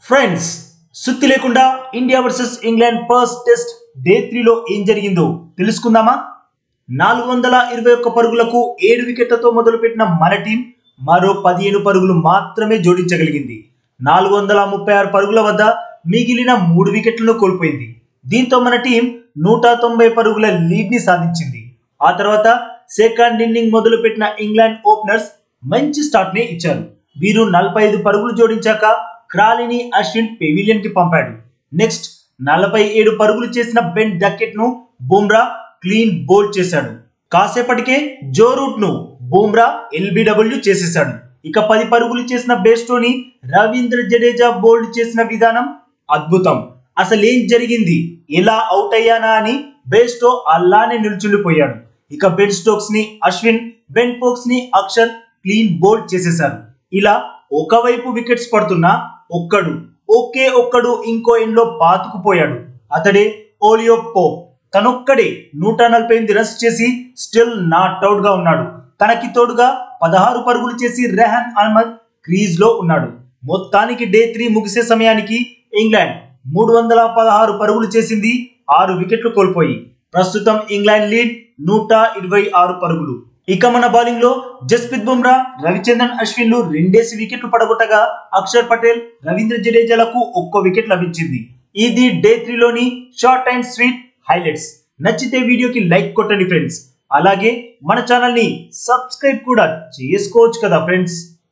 Friends, సుత్తి లేకుండా India versus England first test day 3 లో ఏం జరిగిందో తెలుసుకుందామా? 421 పరుగులకు 7 వికెట్లతో మొదలుపెట్టిన మన టీం మరో 15 పరుగులు మాత్రమే జోడించగలిగింది. 436 పరుగుల వద్ద మిగిలిన 3 వికెట్లను కోల్పోయింది. దీంతో మన టీం 190 పరుగుల లీడ్ ని సాధించింది. ఆ తర్వాత సెకండ్ ఇన్నింగ్ మొదలుపెట్టిన ఇంగ్లాండ్ ఓపెనర్స్ మంచి స్టార్ట్ ని ఇచ్చారు. వీరు 45 పరుగులు జోడించాక క్రాలీని అశ్విన్ పెవిలియన్ కి పంపాడు. నెక్స్ట్ 47 పరుగులు చేసిన బెన్ డకెట్ ను బుమ్రా క్లీన్ బౌల్డ్ చేశాడు. కాసేపటికే జో రూట్ ను బుమ్రా ఎల్బిడబ్ల్యూ చేసేశాడు. ఇక 10 పరుగులు చేసిన బేస్టోని రవీంద్ర జడేజా బౌల్డ్ చేసిన విధానం అద్భుతం. అసలేం జరిగింది, ఎలా అవుట్ అయ్యానా అని బేస్టో అలానే నిల్చుండిపోయాడు. ఇక బెన్ స్టోక్స్ ని అశ్విన్, బెన్ ఫోక్స్ ని అక్షర్ క్లీన్ బౌల్డ్ చేసేశారు. ఇలా ఒకవైపు వికెట్స్ పడుతున్నా ఒకే ఒక్కడు ఇంకో ఎండ్ లో పాతుకుపోయాడు. అతడే ఓలియో పోప్. తనొక్కడే 148 రన్స్ చేసి స్టిల్ నాట్ అవుట్ గా ఉన్నాడు. తనకి తోడుగా 16 పరుగులు చేసి రెహాన్ అహ్మద్ క్రీజ్ లో ఉన్నాడు. మొత్తానికి డే 3 ముగిసే సమయానికి ఇంగ్లాండ్ 316 పరుగులు చేసింది, 6 వికెట్లు కోల్పోయి. ప్రస్తుతం ఇంగ్లాండ్ లీడ్ 126 పరుగులు. ఇక మన బౌలింగ్ లో జస్ప్రీత్ బుమ్రా, రవిచంద్రన్ అశ్విన్లు 2 వికెట్లు పడగొట్టగా అక్షర్ పటేల్, రవీంద్ర జడేజాలకు 1 వికెట్ లభించింది. ఇది డే 3 లోని షార్ట్ అండ్ స్వీట్ హైలైట్స్. నచ్చితే వీడియోకి లైక్ కొట్టండి ఫ్రెండ్స్. అలాగే మన ఛానల్ ని సబ్స్క్రైబ్ కూడా చేసుకోవచ్చు కదా ఫ్రెండ్స్.